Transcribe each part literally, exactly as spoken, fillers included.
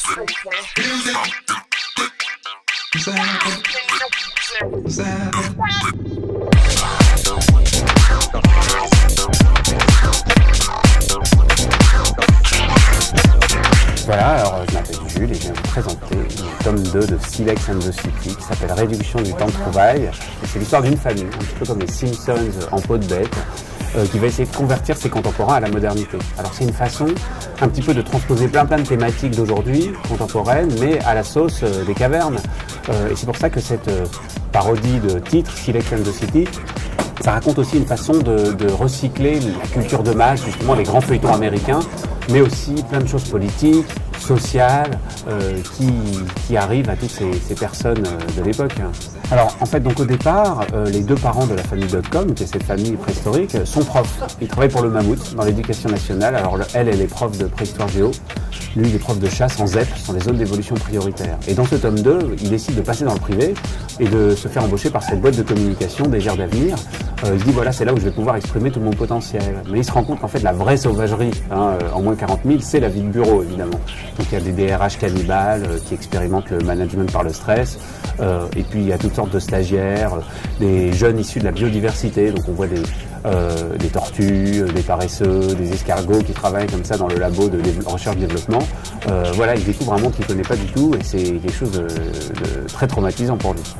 Voilà, alors je m'appelle Jules et je viens vous présenter le tome deux de Silex and the City qui s'appelle Réduction du temps de trouvaille. C'est l'histoire d'une famille, un petit peu comme les Simpsons en peau de bête, euh, qui va essayer de convertir ses contemporains à la modernité. Alors c'est une façon un petit peu de transposer plein plein de thématiques d'aujourd'hui, contemporaines, mais à la sauce euh, des cavernes. Euh, et c'est pour ça que cette euh, parodie de titre, Silex and the City, ça raconte aussi une façon de, de recycler la culture de masse, justement les grands feuilletons américains, mais aussi plein de choses politiques, sociales, euh, qui, qui arrivent à toutes ces, ces personnes de l'époque. Alors en fait, donc au départ, euh, les deux parents de la famille Dotcom, qui est cette famille préhistorique, sont profs. Ils travaillent pour le Mammouth, dans l'éducation nationale. Alors elle, elle est prof de préhistoire géo. Lui, il est prof de chasse en Z E P, dans les zones d'évolution prioritaire. Et dans ce tome deux, il décide de passer dans le privé et de se faire embaucher par cette boîte de communication Désir d'avenir. Euh, il se dit, voilà, c'est là où je vais pouvoir exprimer tout mon potentiel. Mais il se rend compte qu'en fait, la vraie sauvagerie, hein, en moins quarante mille, c'est la vie de bureau, évidemment. Donc il y a des D R H cannibales euh, qui expérimentent le management par le stress. Euh, et puis il y a toutes sortes de stagiaires, euh, des jeunes issus de la biodiversité. Donc on voit des, euh, des tortues, des paresseux, des escargots qui travaillent comme ça dans le labo de recherche-développement. Euh, voilà, il découvre un monde qu'il ne connaît pas du tout et c'est quelque chose de, de très traumatisant pour lui.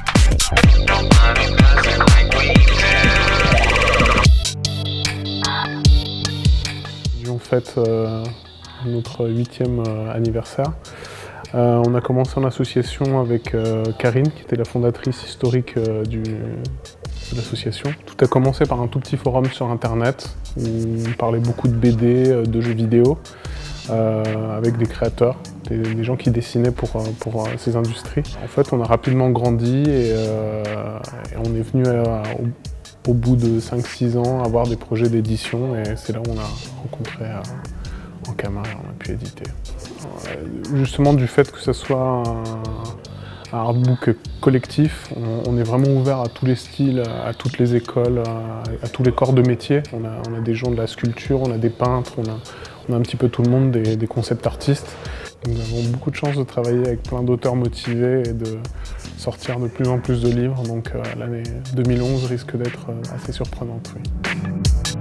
On fête euh, notre huitième euh, anniversaire. Euh, on a commencé en association avec euh, Karine, qui était la fondatrice historique euh, du, de l'association. Tout a commencé par un tout petit forum sur internet où on parlait beaucoup de B D, de jeux vidéo, euh, avec des créateurs, des, des gens qui dessinaient pour, pour euh, ces industries. En fait, on a rapidement grandi et, euh, et on est venu à, au, au bout de cinq six ans avoir des projets d'édition et c'est là où on a rencontré euh, Ankama et on a pu éditer. Justement du fait que ce soit un, un artbook collectif, on, on est vraiment ouvert à tous les styles, à toutes les écoles, à, à tous les corps de métier. On a, on a des gens de la sculpture, on a des peintres, on a, on a un petit peu tout le monde, des, des concept artistes. Nous avons beaucoup de chance de travailler avec plein d'auteurs motivés et de sortir de plus en plus de livres, donc euh, l'année deux mille onze risque d'être assez surprenante. Oui.